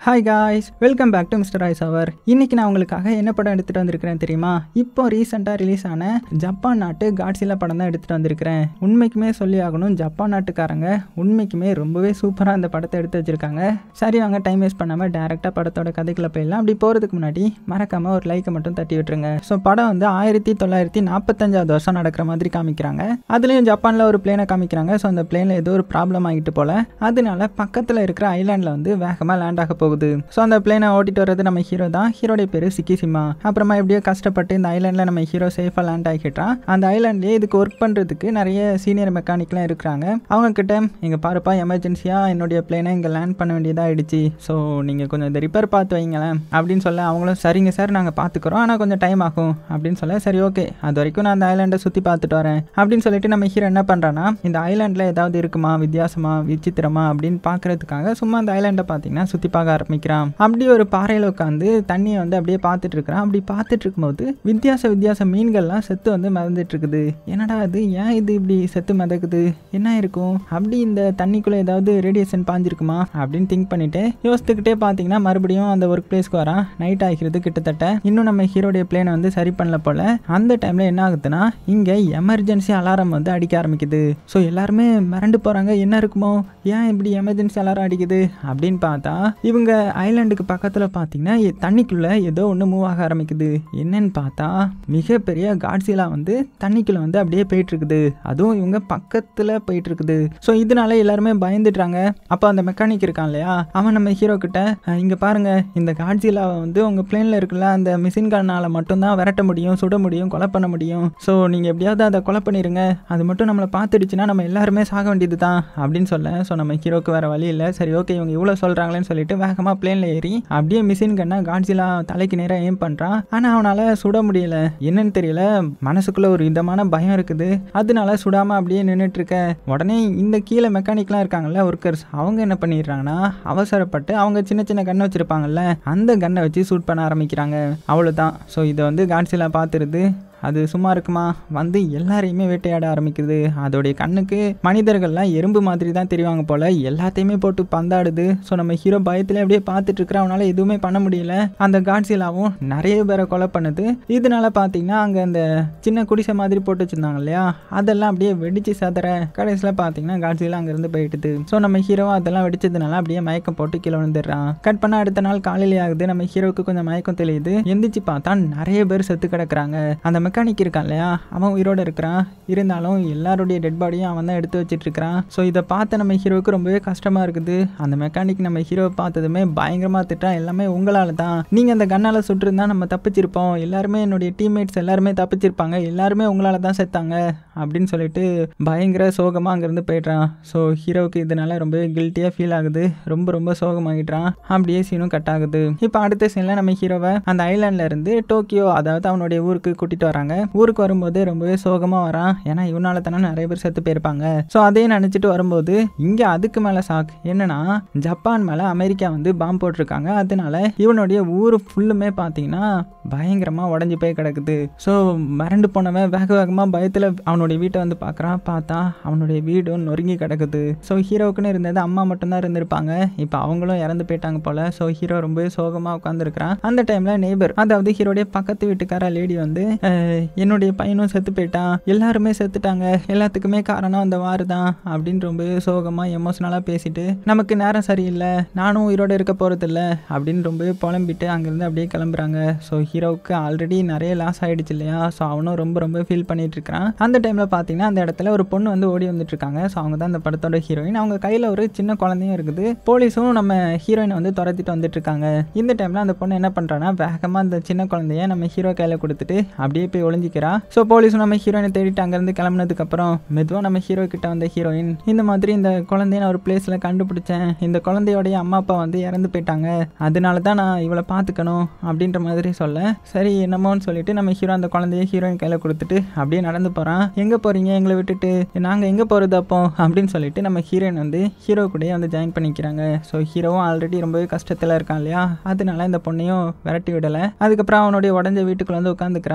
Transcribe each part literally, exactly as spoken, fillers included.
Hi guys, welcome back to mister Royce அவர். இன்னைக்கு நான் உங்களுக்காக என்ன படம் எடுத்துகிட்டு வந்திருக்கிறேன் தெரியுமா? இப்போ ரீசெண்டாக ரிலீஸ் ஆன ஜப்பான் நாட்டு காட்ஸிலா படம் தான் எடுத்துகிட்டு வந்திருக்கிறேன். உண்மைக்குமே சொல்லி ஆகணும், ஜப்பான் நாட்டுக்காரங்க உண்மைக்குமே ரொம்பவே சூப்பராக அந்த படத்தை எடுத்து வச்சுருக்காங்க. சரி வாங்க, டைம் வேஸ்ட் பண்ணாமல் டேரெக்டாக படத்தோட கதைக்குள்ளே போயிடலாம். அப்படி போகிறதுக்கு முன்னாடி மறக்காமல் ஒரு லைக்கை மட்டும் தட்டி விட்டுருங்க. ஸோ படம் வந்து ஆயிரத்தி தொள்ளாயிரத்தி நாற்பத்தஞ்சாவது வருஷம் நடக்கிற மாதிரி காமிக்கிறாங்க. அதுலேயும் ஜப்பானில் ஒரு பிளேனை காமிக்கிறாங்க. ஸோ அந்த பிளேனில் ஏதோ ஒரு ப்ராப்ளம் ஆகிட்டு போல், அதனால பக்கத்தில் இருக்கிற ஐலாண்டில் வந்து வேகமாக லேண்ட் ஆக போகுது. ஸோ அந்த பிளேனை ஓட்டிட்டு வர்றது நம்ம ஹீரோ தான். ஹீரோடைய பேரு சிக்கிசிமா. அப்புறமா எப்படியோ கஷ்டப்பட்டு இந்த ஐலாண்டில் நம்ம ஹீரோ சேஃபாக லேண்ட் ஆகிட்டான். அந்த ஐலாண்ட்லேயே இதுக்கு ஒர்க் பண்ணுறதுக்கு நிறைய சீனியர் மெக்கானிக்லாம் இருக்கிறாங்க. அவங்க கிட்ட இங்கே பாருப்பா, எமர்ஜென்சியாக என்னுடைய பிளேனை இங்கே லேண்ட் பண்ண வேண்டியதாக ஆயிடுச்சு. ஸோ நீங்கள் கொஞ்சம் இந்த ரிப்பேர் பார்த்து வைங்களேன் அப்படின்னு சொல்ல, அவங்களும் சரிங்க சார் நாங்கள் பார்த்துக்குறோம், ஆனால் கொஞ்சம் டைம் ஆகும் அப்படின்னு சொல்ல, சரி ஓகே அது வரைக்கும் நான் அந்த ஐலாண்டை சுற்றி பார்த்துட்டு வரேன் அப்படின்னு சொல்லிட்டு நம்ம ஹீரோ என்ன பண்ணுறான்னா, இந்த ஐலாண்டில் ஏதாவது இருக்குமா வித்தியாசமா விசித்திரமா அப்படின்னு பார்க்கறதுக்காக சும்மா அந்த ஐலாண்டை பார்த்தீங்கன்னா சுற்றி பார்க்க ஆரம்பிக்கிறான். அப்படி ஒரு பாறையில் உட்காந்து தண்ணியை வந்து அப்படியே பார்த்துட்டு இருக்கிறான். அப்படி பார்த்துட்டு இருக்கும்போது வித்தியாச வித்தியாச மீன்கள்லாம் செத்து வந்து மிதந்துட்டு இருக்குது. என்னடா அது, ஏன் இது இப்படி செத்து மிதக்குது, என்ன இருக்கும், அப்படி இந்த தண்ணிக்குள்ள ஏதாவது ரேடியேஷன் பாஞ்சிருக்குமா அப்படின்னு திங்க் பண்ணிட்டு யோசித்துக்கிட்டே பார்த்தீங்கன்னா மறுபடியும் அந்த ஒர்க் பிளேஸ்க்கு வரான். நைட் ஆகிறது கிட்டத்தட்ட. இன்னும் நம்ம ஹீரோடைய பிளேனை வந்து சரி பண்ணல போல. அந்த டைம்ல என்ன ஆகுதுன்னா, இங்க எமர்ஜென்சி அலாரம் வந்து அடிக்க ஆரம்பிக்குது. ஸோ எல்லாருமே மிரண்டு போறாங்க, என்ன இருக்குமோ, ஏன் இப்படி எமர்ஜென்சி அலாரம் அடிக்குது அப்படின்னு பார்த்தா, இவங்க ஐலாண்டுக்கு பக்கத்தில் பார்த்தீங்கன்னா தண்ணிக்குள்ள ஏதோ ஒன்று மூவ் ஆக ஆரம்பிக்குது. என்னன்னு பார்த்தா மிகப்பெரிய காட்ஸிலா வந்து தண்ணிக்குள்ள வந்து அப்படியே போயிட்டு இருக்குது. அதுவும் இவங்க பக்கத்தில் போயிட்டு இருக்குது. ஸோ இதனால எல்லாருமே பயந்துடுறாங்க. அப்போ அந்த மெக்கானிக் இருக்கான் இல்லையா, அவன் நம்ம ஹீரோ கிட்ட, இங்கே பாருங்க இந்த காட்ஸிலாவை வந்து உங்கள் பிளேனில் இருக்குல்ல அந்த மிஷின் கண்ணால் மட்டும்தான் விரட்ட முடியும், சுட முடியும், கொலை பண்ண முடியும். ஸோ நீங்கள் எப்படியாவது அதை கொலை பண்ணிடுங்க, அது மட்டும் நம்மளை பார்த்துடுச்சுன்னா நம்ம எல்லாருமே சாக வேண்டியது தான் அப்படின்னு சொல்ல. ஸோ நம்ம ஹீரோக்கு வேற வழி இல்லை. சரி ஓகே இவங்க இவ்வளோ சொல்கிறாங்களேன்னு சொல்லிட்டு வேகமாக பிளேன்ல ஏறி அப்படியே மிஷின் கண்ணா காட்ஸிலா தலைக்கு நேராக ஏம் பண்றான். ஆனா அவனால சுட முடியல, என்னன்னு தெரியல. மனசுக்குள்ள ஒரு விதமான பயம் இருக்குது. அதனால சுடாம அப்படியே நின்றுட்டு இருக்க. உடனே இந்த கீழே மெக்கானிக்லாம் இருக்காங்கல்ல ஒர்க்கர்ஸ், அவங்க என்ன பண்ணிடுறாங்கன்னா அவசரப்பட்டு அவங்க சின்ன சின்ன கண்ணை வச்சிருப்பாங்கல்ல அந்த கண்ணை வச்சு ஷூட் பண்ண ஆரம்பிக்கிறாங்க. அவ்வளவுதான். ஸோ இதை வந்து காட்ஸிலா பார்த்துருது. அது சும்மா இருக்குமா, வந்து எல்லாரையுமே வேட்டையாட ஆரம்பிக்குது. அதோடைய கண்ணுக்கு மனிதர்கள்லாம் எறும்பு மாதிரி தான் தெரிவாங்க போல, எல்லாத்தையுமே போட்டு பந்தாடுது. ஸோ நம்ம ஹீரோ பயத்துல அப்படியே பார்த்துட்டு இருக்கிற, அவனால எதுவுமே பண்ண முடியல. அந்த காட்ஸிலாவும் நிறைய பேரை கொலை பண்ணுது. இதனால பார்த்தீங்கன்னா அங்கே அந்த சின்ன குடிசை மாதிரி போட்டு வச்சிருந்தாங்க இல்லையா, அதெல்லாம் அப்படியே வெடிச்சு சதற. கடைசியில் பார்த்தீங்கன்னா காட்ஸிலா அங்கேருந்து போயிட்டுது. ஸோ நம்ம ஹீரோ அதெல்லாம் வெடிச்சதுனால அப்படியே மயக்கம் போட்டு கீழே விழுந்துடுறான். கட் பண்ண அடுத்த நாள் காலையிலே ஆகுது. நம்ம ஹீரோவுக்கு கொஞ்சம் மயக்கம் தெரியுது. எந்திரிச்சு பார்த்தா நிறைய பேர் செத்து கிடக்குறாங்க. அந்த மெக்கானிக் இருக்கான் இல்லையா, அவன் உயிரோட இருக்கிறான். இருந்தாலும் எல்லாருடைய டெட் பாடியும் அவன் தான் எடுத்து வச்சிட்டு இருக்கிறான். ஸோ இதை பார்த்த நம்ம ஹீரோவுக்கு ரொம்பவே கஷ்டமா இருக்குது. அந்த மெக்கானிக் நம்ம ஹீரோவை பார்த்ததுமே பயங்கரமா திட்டான், எல்லாமே உங்களால தான், நீங்க அந்த கண்ணால சுட்டுருந்தா நம்ம தப்பிச்சிருப்போம், எல்லாருமே என்னுடைய டீம்மேட்ஸ் எல்லாருமே தப்பிச்சிருப்பாங்க, எல்லாருமே உங்களால தான் செத்தாங்க அப்படின்னு சொல்லிட்டு பயங்கர சோகமா அங்கிருந்து போயிடுறான். ஸோ ஹீரோவுக்கு இதனால ரொம்பவே கில்ட்டியா ஃபீல் ஆகுது. ரொம்ப ரொம்ப சோகமாகிடுறான். அப்படியே சீனும் கட் ஆகுது. இப்போ அடுத்த சீன்ல நம்ம ஹீரோவை அந்த ஐலாண்ட்ல இருந்து டோக்கியோ, அதாவது அவனுடைய ஊருக்கு கூட்டிட்டு வராங்க. ஊருக்கு வரும்போது ரொம்பவே சோகமா வரான். ஏன்னா இவனால தானே நிறைய பேர் செத்து போயிருப்பாங்க. ஸோ அதையும் நினைச்சிட்டு வரும்போது இங்க அதுக்கு மேல ஷாக் என்னன்னா, ஜப்பான் மேல அமெரிக்கா வந்து பாம்பு போட்டிருக்காங்க. அதனால இவனுடைய ஊர் ஃபுல்லுமே பார்த்தீங்கன்னா பயங்கரமா உடஞ்சி போய் கிடக்குது. ஸோ மறண்டு போனவன் வேக வேகமா பயத்துல அவனுடைய வீட்டை வந்து பார்க்கறான். பார்த்தா அவனுடைய வீடும் நொறுங்கி கிடக்குது. ஸோ ஹீரோவுக்குன்னு இருந்தது அம்மா மட்டும்தான் இருந்திருப்பாங்க. இப்போ அவங்களும் இறந்து போயிட்டாங்க போல. ஸோ ஹீரோ ரொம்பவே சோகமா உட்காந்துருக்கிறான். அந்த டைம்ல நெய்பர், அதாவது ஹீரோடைய பக்கத்து வீட்டுக்கார லேடி வந்து, என்னுடைய பையனும் செத்து போயிட்டான், எல்லாருமே செத்துட்டாங்க, எல்லாத்துக்குமே காரணம் அந்த வார் தான் அப்படின்னு ரொம்ப சோகமா எமோஷனலா பேசிட்டு, நமக்கு நேரம் சரியில்லை, நானும் உயிரோட இருக்க போறது இல்லை அப்படின்னு ரொம்ப புலம்பிட்டு அங்கிருந்து அப்படியே கிளம்புறாங்க. ஸோ ஹீரோவுக்கு ஆல்ரெடி நிறைய லாஸ் ஆயிடுச்சு இல்லையா. ஸோ அவனும் ரொம்ப ரொம்ப ஃபீல் பண்ணிட்டு இருக்கிறான். அந்த டைம்ல பாத்தீங்கன்னா அந்த இடத்துல ஒரு பொண்ணு வந்து ஓடி வந்துட்டு இருக்காங்க. ஸோ அவங்க தான் அந்த படத்தோட ஹீரோயின். அவங்க கையில ஒரு சின்ன குழந்தையும் இருக்குது. போலீஸும் நம்ம ஹீரோயினை வந்து துரத்திட்டு வந்துட்டு இருக்காங்க. இந்த டைம்ல அந்த பொண்ணு என்ன பண்றான்னா, வேகமா அந்த சின்ன குழந்தைய நம்ம ஹீரோ கையில கொடுத்துட்டு அப்படியே போய் ஒளிஞ்சிக்கிறா. ஸோ போலீஸும் நம்ம ஹீரோயினை தேடிட்டு அங்கேருந்து கிளம்புனதுக்கு அப்புறம் மெதுவாக நம்ம ஹீரோ கிட்ட வந்த ஹீரோயின், இந்த மாதிரி இந்த குழந்தைய நான் ஒரு பிளேஸ்ல கண்டுபிடிச்சேன், இந்த குழந்தையோடைய அம்மா அப்பா வந்து இறந்து போயிட்டாங்க, அதனால தான் நான் இவளை பார்த்துக்கணும் அப்படின்ற மாதிரி சொல்ல, சரி என்னமோன்னு சொல்லிட்டு நம்ம ஹீரோ அந்த குழந்தைய ஹீரோயின் கையில கொடுத்துட்டு அப்படியே நடந்து போறான். எங்க போறீங்க எங்களை விட்டுட்டு, நாங்க எங்க போறது அப்போ அப்படின்னு சொல்லிட்டு நம்ம ஹீரோயின் வந்து ஹீரோ கூடயே வந்து ஜாயின் பண்ணிக்கிறாங்க. ஸோ ஹீரோவும் ஆல்ரெடி ரொம்பவே கஷ்டத்துல இருக்கான் இல்லையா, அதனால இந்த பொண்ணையும் விரட்டி விடலை. அதுக்கப்புறம் அவனுடைய உடஞ்ச வீட்டுக்குள்ள வந்து உட்காந்துக்கிறான். ஹீரோயினும்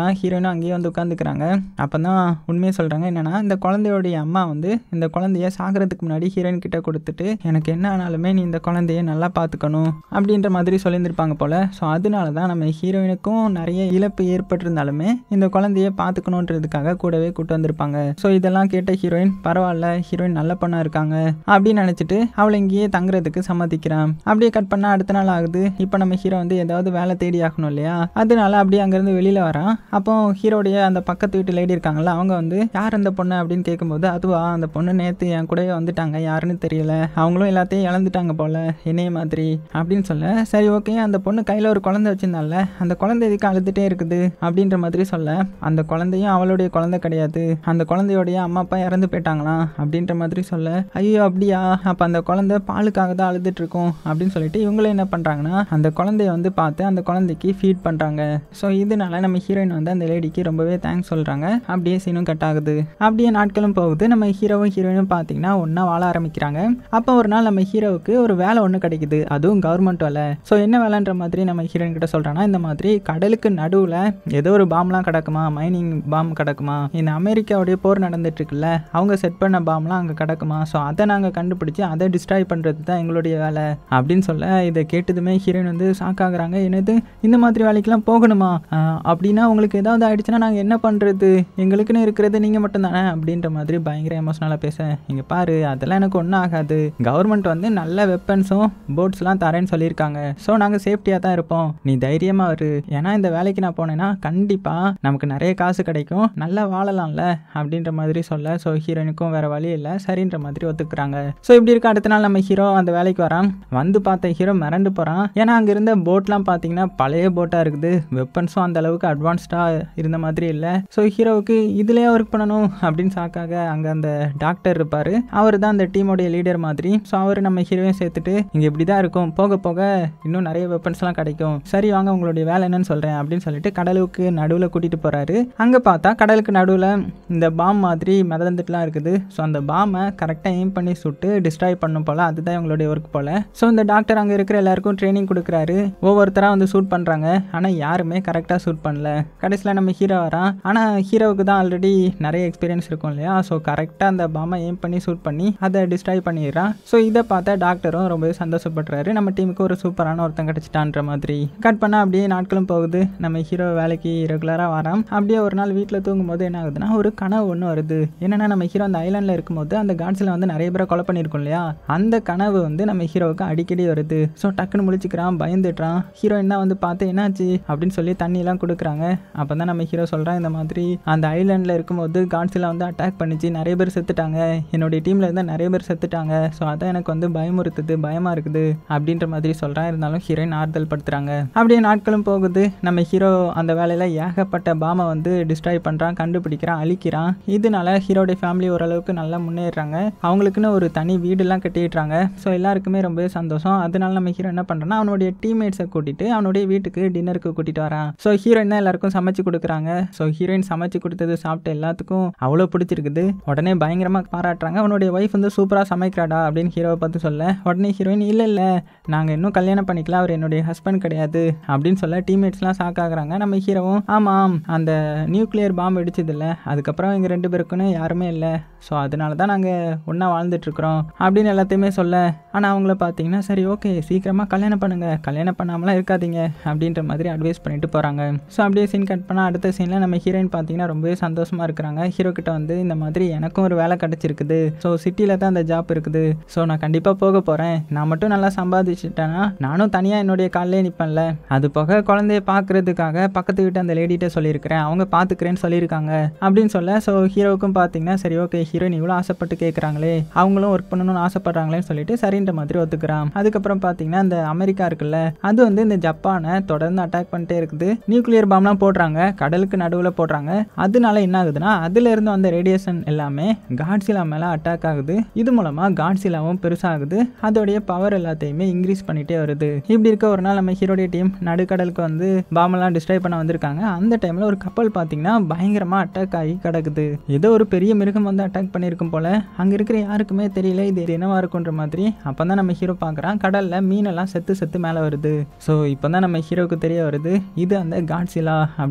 ஹீரோயினும் அங்கேயே வந்து உட்காந்துக்கிறாங்க. அப்போ தான் உண்மையை சொல்கிறாங்க. என்னென்னா இந்த குழந்தையோடைய அம்மா வந்து இந்த குழந்தைய சாகிறதுக்கு முன்னாடி ஹீரோயின் கிட்ட கொடுத்துட்டு எனக்கு என்ன ஆனாலுமே நீ இந்த குழந்தைய நல்லா பார்த்துக்கணும் அப்படின்ற மாதிரி சொல்லியிருந்திருப்பாங்க போல். ஸோ அதனால தான் நம்ம ஹீரோயினுக்கும் நிறைய இழப்பு ஏற்பட்டிருந்தாலுமே இந்த குழந்தைய பார்த்துக்கணுன்றதுக்காக கூடவே கூட்டு வந்திருப்பாங்க. ஸோ இதெல்லாம் கேட்ட ஹீரோயின் பரவாயில்ல, ஹீரோயின் நல்ல பொண்ணா இருக்காங்க அப்படின்னு நினச்சிட்டு அவளை இங்கேயே தங்குறதுக்கு சம்மதிக்கிறான். அப்படியே கட் பண்ணால் அடுத்த நாள் ஆகுது. இப்போ நம்ம ஹீரோ வந்து ஏதாவது வேலை தேடி ஆகணும் இல்லையா, அதனால அப்படியே அங்கேருந்து வெளியில் வரான். அப்போ ஹீரோடைய அந்த பக்கத்து வீட்டு லேடி இருக்காங்கல்ல, அவங்க வந்து யார் அந்த பொண்ணு அப்படின்னு கேட்கும்போது அதுவா அந்த பொண்ணு நேற்று என் கூடவே வந்துட்டாங்க, யாருன்னு தெரியல, அவங்களும் எல்லாத்தையும் இழந்துட்டாங்க போல என்னைய மாதிரி அப்படின்னு சொல்ல, சரி ஓகே அந்த பொண்ணு கையில் ஒரு குழந்தை வச்சிருந்தால அந்த குழந்தை எதுக்கு அழுதுகிட்டே இருக்குது அப்படின்ற மாதிரி சொல்ல, அந்த குழந்தையும் அவளுடைய குழந்தை கிடையாது, அந்த குழந்தையோடைய அம்மா அப்பா இறந்து போயிட்டாங்களாம் அப்படின்ற மாதிரி சொல்ல, ஐயோ அப்படியா, அப்போ அந்த குழந்தை பாலுக்காக தான் அழுதுட்டு இருக்கும் அப்படின்னு சொல்லிட்டு இவங்களும் என்ன பண்ணுறாங்கன்னா அந்த குழந்தைய வந்து பார்த்து அந்த குழந்தைக்கு ஃபீட் பண்ணுறாங்க. ஸோ இதனால நம்ம ஹீரோயின் வந்து அந்த லேடிக்கு ரொம்பவே தேங்க்ஸ் சொல்கிறாங்க. அப்படியே சீனும் கட் ஆகுது. அப்படியே நாட்களும் போகுது. நம்ம ஹீரோவும் ஹீரோயினும் பார்த்தீங்கன்னா ஒன்றா வாழ ஆரம்பிக்கிறாங்க. அப்போ ஒரு நாள் நம்ம ஹீரோவுக்கு ஒரு வேலை ஒன்று கிடைக்குது, அதுவும் கவர்மெண்ட் வேலை. ஸோ என்ன வேலைன்ற மாதிரி நம்ம ஹீரோயின் கிட்ட சொல்கிறாங்கன்னா, இந்த மாதிரி கடலுக்கு நடுவில் ஏதோ ஒரு பாம்லாம் கிடக்குமா, மைனிங் பாம் கிடக்குமா, இந்த அமெரிக்காவுடைய போர் நடந்துட்டு இருக்குல்ல, அவங்க செட் பண்ண பாம்லாம் அங்கே கிடக்குமா, ஸோ அதை நாங்கள் கண்டுபிடிச்சி அதை டிஸ்ட்ராய் பண்ணுறது தான் எங்களுடைய வேலை அப்படின்னு சொல்ல, இதை கேட்டதுமே ஹீரோயின் வந்து ஷாக் ஆகுறாங்க. என்னது இந்த மாதிரி வேலைக்கெல்லாம் போகணுமா, அப்படின்னா உங்களுக்கு ஏதாவது ஆயிடுச்சுன்னா நாங்கள் என்ன பண்ணுறது, எங்களுக்குன்னு இருக்கிறது நீங்கள் மட்டும்தானே அப்படின்ற மாதிரி பயங்கர எமோஷனலாக பேச, இங்கே பாரு அதெல்லாம் எனக்கு ஒன்றும் ஆகாது, கவர்மெண்ட் வந்து நல்ல வெப்பன்ஸும் போட்ஸ்லாம் தரேன்னு சொல்லியிருக்காங்க, ஸோ நாங்கள் சேஃப்டியாக தான் இருப்போம், நீ தைரியமாக இரு, ஏன்னா இந்த வேலைக்கு நான் போனேன்னா கண்டிப்பாக நமக்கு நிறைய காசு கிடைக்கும், நல்லா வாழலாம்ல அப்படின்ற மாதிரி சொல்ல, ஸோ ஹீரோயினுக்கும் வேறு வழி இல்லை, சரின்ற மாதிரி ஒத்துக்கிறாங்க. ஸோ இப்படி இருக்க அடுத்த நாள் நம்ம ஹீரோ அந்த வேலைக்கு வரான். வந்து பார்த்த ஹீரோ மிரண்டு போகிறான். ஏன்னா அங்கே இருந்த போட்லாம் பார்த்தீங்கன்னா பழைய போட்டாக இருக்குது, வெப்பன்ஸும் அந்த அளவுக்கு அட்வான்ஸ்டாக இருந்த மாதிரி இல்லை. ஸோ ஹீரோவுக்கு இதுலேயே ஒர்க் பண்ணணும் அப்படின்னு சாக்காக அங்கே அந்த டாக்டர் இருப்பார், அவர் தான் அந்த டீமோடைய லீடர் மாதிரி. ஸோ அவர் நம்ம ஹீரோவையும் சேர்த்துட்டு இங்கே இப்படி தான் இருக்கும், போக போக இன்னும் நிறைய வெப்பன்ஸ்லாம் கிடைக்கும், சரி வாங்க உங்களுடைய வேலை என்னன்னு சொல்கிறேன் அப்படின்னு சொல்லிட்டு கடலுக்கு நடுவில் கூட்டிகிட்டு போகிறாரு. அங்கே பார்த்தா கடலுக்கு நடுவில் இந்த பாம் மாதிரி மிதந்துட்டுலாம் இருக்குது. ஸோ அந்த பாமை கரெக்டாக எய்ம் பண்ணி சுட்டு டிஸ்ட்ராய் பண்ணும் போல், அதுதான் இவங்களுடைய ஒர்க் போல். ஸோ இந்த டாக்டர் அங்கே இருக்கிற எல்லாருக்கும் ட்ரைனிங் கொடுக்குறாரு, ஒவ்வொருத்தராக வந்து ஷூட் பண்ணுறாங்க. ஆனால் யாருமே கரெக்டாக ஷூட் பண்ணல. கடைசியில் நம்ம ஹீரோ வரான். ஆனால் ஹீரோவுக்கு தான் ஆல்ரெடி நிறைய எக்ஸ்பீரியன்ஸ் இருக்கும் இல்லையா, ஸோ கரெக்டாக அந்த பாமை எய்ம் பண்ணி ஷூட் பண்ணி அதை டிஸ்ட்ராய் பண்ணிடுறான். ஸோ இதை பார்த்தா டாக்டரும் ரொம்பவே சந்தோஷப்படுறாரு, நம்ம டீமுக்கு ஒரு சூப்பரான ஒருத்தன் கிடச்சிட்டான்ற மாதிரி. கட் பண்ணால் அப்படியே நாட்களும் போகுது. நம்ம ஹீரோ வேலைக்கு ரெகுலராக வரான். அப்படியே ஒரு நாள் வீட்டில் தூங்கும்போது என்ன ஆகுதுன்னா ஒரு கனவு ஒன்று வருது. என்னென்னா நம்ம ஹீரோ அந்த ஐலாண்டில் இருக்கும்போது அந்த காட்ஸில் வந்து நிறைய பேரை கொலை பண்ணியிருக்கோம் இல்லையா, அந்த கனவு வந்து நம்ம ஹீரோவுக்கு அடிக்கடி வருது. ஸோ டக்குன்னு முழிச்சுக்கிறான், பயந்துடுறான். ஹீரோயின் தான் வந்து பார்த்து என்னாச்சு அப்படின்னு சொல்லி தண்ணியெல்லாம் கொடுக்குறாங்க. அப்போ தான் நம்ம ஹீரோ சொல்கிறான், இந்த மாதிரி அந்த ஐலாண்டில் இருக்கும்போது காட்ஸில் வந்து அட்டாக் பண்ணிச்சு, நிறைய பேர் செத்துட்டாங்க, என்னுடைய டீமில் இருந்தால் நிறைய பேர் செத்துட்டாங்க, ஸோ அதான் எனக்கு வந்து பயமுறுத்துது, பயமாக இருக்குது அப்படின்ற மாதிரி சொல்கிறான். இருந்தாலும் ஹீரோயின் ஆறுதல் படுத்துறாங்க. அப்படியே நாட்களும் போகுது. நம்ம ஹீரோ அந்த வேலையில் ஏகப்பட்ட பாமை வந்து டிஸ்ட்ராய் பண்ணுறான், கண்டுபிடிக்கிறான், அழிக்கிறான். இதனால ஹீரோடைய ஃபேமிலி ஓரளவுக்கு நல்லா முன்னேறாங்க. அவங்களுக்குன்னு ஒரு தனி வீடுலாம் கட்டிடுறாங்க. ஸோ எல்லாருக்குமே ரொம்பவே சந்தோஷம். அதனால நம்ம ஹீரோ என்ன பண்ணுறான்னா அவனுடைய டீம்மேட்ஸை கூட்டிட்டு அவனுடைய வீட்டுக்கு டின்னருக்கு கூட்டிட்டு வரான். ஸோ ஹீரோயின் தான் எல்லாருக்கும் சமைச்சு கொடுக்குறாங்க. ஸோ ஹீரோயின் சமைச்சு கொடுத்தது சாப்பிட்டு எல்லாத்துக்கும் அவ்வளோ பிடிச்சிருக்குது. உடனே பயங்கரமாக பாராட்டுறாங்க, அவனுடைய ஒய்ஃப் வந்து சூப்பராக சமைக்கிறாடா அப்படின்னு ஹீரோவை பார்த்து சொல்ல, உடனே ஹீரோயின் இல்லை இல்லை நாங்கள் இன்னும் கல்யாணம் பண்ணிக்கலாம், அவர் என்னுடைய ஹஸ்பண்ட் கிடையாது அப்படின்னு சொல்ல டீம்மேட்ஸ்லாம் ஷாக் ஆகுறாங்க. நம்ம ஹீரோவும் ஆமாம் அந்த நியூக்ளியர் பாம்பு வெடிச்சது இல்லை, அதுக்கப்புறம் எங்கள் ரெண்டு பேருக்குன்னு யாருமே இல்லை, ஸோ அதனால தான் நாங்கள் ஒன்றா வாழ்ந்துட்டுருக்குறோம் அப்படின்னு எல்லாத்தையுமே சொல்ல, ஆனால் அவங்கள பார்த்தீங்கன்னா சரி ஓகே சீக்கிரமாக கல்யாணம் பண்ணுங்கள், கல்யாணம் பண்ணாமலாம் இருக்காதீங்க அப்படின்ற மாதிரி அட்வைஸ் பண்ணிட்டு போகிறாங்க. ஸோ அப்படியே சீன் கட் பண்ணால் அடுத்த சீனில் நம்ம ஹீரோயின் பார்த்தீங்கன்னா ரொம்பவே சந்தோஷமாக இருக்கிறாங்க. ஹீரோ கிட்ட வந்து இந்த மாதிரி எனக்கும் ஒரு வேலை கிடச்சிருக்குது, ஸோ சிட்டியில் தான் அந்த ஜாப் இருக்குது, ஸோ நான் கண்டிப்பாக போக போகிறேன், நான் மட்டும் நல்லா சம்பாதிச்சுட்டேன்னா நானும் தனியாக என்னுடைய காலிலே நிற்பேன்ல, அது போக குழந்தைய பார்க்குறதுக்காக பக்கத்து வீட்டு அந்த லேடிகிட்ட சொல்லியிருக்கிறேன், அவங்க பார்த்துக்கிறேன்னு சொல்லியிருக்காங்க அப்படின்னு சொல்ல, ஸோ ஹீரோவுக்கும் பார்த்தீங்கன்னா சரி ஓகே ஹீரோயின் இவ்வளோ ஆசைப்பட்டு கேட்குறாங்களே, அவங்களும் ஒர்க் பண்ணணும்னு ஆசைப்படுறாங்களேன்னு சொல்லிட்டு சரின்ற மாதிரி ஒத்துக்கிறான். அதுக்கப்புறம் பார்த்தீங்கன்னா இந்த அமெரிக்கா இருக்குல்ல, அது வந்து இந்த ஜப்பானை தொடர்ந்து அட்டாக் பண்ணிட்டே இருக்குது. நியூக்ளியர் பாம்லாம் போடுறாங்க, கடலுக்கு நடுவில் போடுறாங்க. அதனால என்ன ஆகுதுன்னா அதுல இருந்து அந்த ரேடியேஷன் எல்லாமே காட்ஸிலா மேலே அட்டாக் ஆகுது. இது மூலமாக காட்ஸிலாவும் பெருசாகுது, அதோடைய பவர் எல்லாத்தையுமே இன்க்ரீஸ் பண்ணிட்டே வருது. இப்படி இருக்க ஒரு நாள் நம்ம ஹீரோடைய டீம் நடுக்கடலுக்கு வந்து பாமெல்லாம் டிஸ்ட்ராய் பண்ண வந்திருக்காங்க. அந்த டைமில் ஒரு கப்பல் பார்த்தீங்கன்னா பயங்கரமாக அட்டாக் ஆகி கிடக்குது. ஏதோ ஒரு பெரிய மிருகம் வந்து அட்டாக் பண்ணியிருக்கும் போல, அங்கே இருக்கிற யாருக்குமே தெரியல இது என்னவா இருக்குன்ற மாதிரி. அப்போ தான் நம்ம ஹீரோ பார்க்குறான் கடலில் மீனெல்லாம் செத்து செத்து மேலே வருது. ஸோ இப்போ தான் நம்ம ஹீரோவுக்கு தெரிய வருது இது அந்த காட்ஸிலா அப்படின்ற மாதிரி.